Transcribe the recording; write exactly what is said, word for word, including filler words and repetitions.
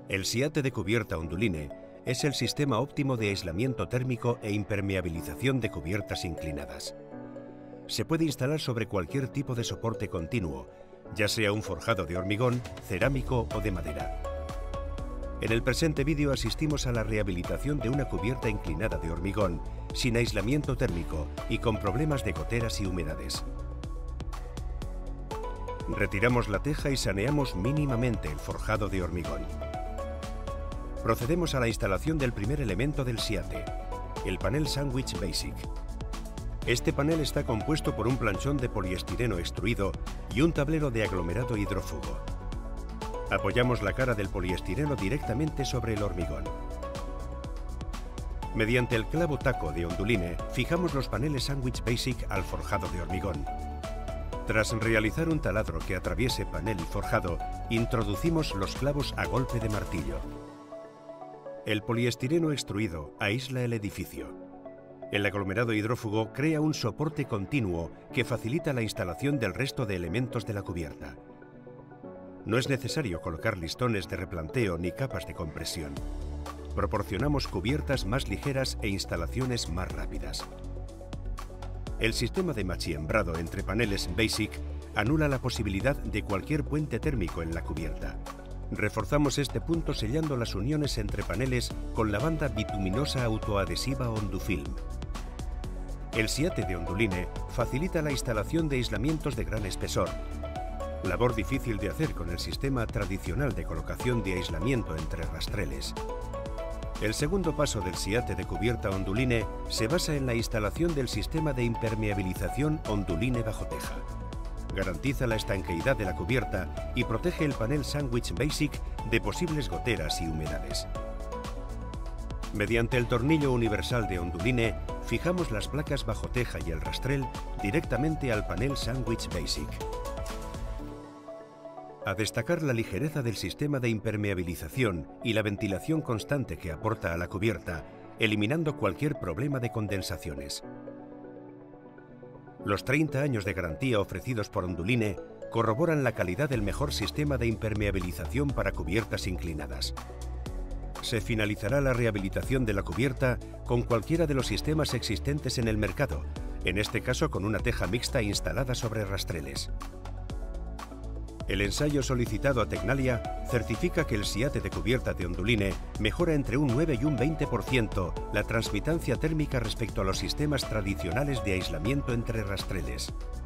El SIATE de cubierta Onduline es el sistema óptimo de aislamiento térmico e impermeabilización de cubiertas inclinadas. Se puede instalar sobre cualquier tipo de soporte continuo, ya sea un forjado de hormigón, cerámico o de madera. En el presente vídeo asistimos a la rehabilitación de una cubierta inclinada de hormigón, sin aislamiento térmico y con problemas de goteras y humedades. Retiramos la teja y saneamos mínimamente el forjado de hormigón. Procedemos a la instalación del primer elemento del SIATE, el panel Sandwich Basic. Este panel está compuesto por un planchón de poliestireno extruido y un tablero de aglomerado hidrófugo. Apoyamos la cara del poliestireno directamente sobre el hormigón. Mediante el clavo taco de Onduline, fijamos los paneles Sandwich Basic al forjado de hormigón. Tras realizar un taladro que atraviese panel y forjado, introducimos los clavos a golpe de martillo. El poliestireno extruido aísla el edificio. El aglomerado hidrófugo crea un soporte continuo que facilita la instalación del resto de elementos de la cubierta. No es necesario colocar listones de replanteo ni capas de compresión. Proporcionamos cubiertas más ligeras e instalaciones más rápidas. El sistema de machiembrado entre paneles Basic anula la posibilidad de cualquier puente térmico en la cubierta. Reforzamos este punto sellando las uniones entre paneles con la banda bituminosa autoadhesiva Ondufilm. El SIATE de Onduline facilita la instalación de aislamientos de gran espesor, labor difícil de hacer con el sistema tradicional de colocación de aislamiento entre rastreles. El segundo paso del SIATE de cubierta Onduline se basa en la instalación del sistema de impermeabilización Onduline bajo teja. Garantiza la estanqueidad de la cubierta y protege el panel Sandwich Basic de posibles goteras y humedades. Mediante el tornillo universal de Onduline, fijamos las placas bajo teja y el rastrel directamente al panel Sandwich Basic. A destacar la ligereza del sistema de impermeabilización y la ventilación constante que aporta a la cubierta, eliminando cualquier problema de condensaciones. Los treinta años de garantía ofrecidos por Onduline corroboran la calidad del mejor sistema de impermeabilización para cubiertas inclinadas. Se finalizará la rehabilitación de la cubierta con cualquiera de los sistemas existentes en el mercado, en este caso con una teja mixta instalada sobre rastreles. El ensayo solicitado a Tecnalia certifica que el SIATE de cubierta de Onduline mejora entre un nueve y un veinte por ciento la transmitancia térmica respecto a los sistemas tradicionales de aislamiento entre rastreles.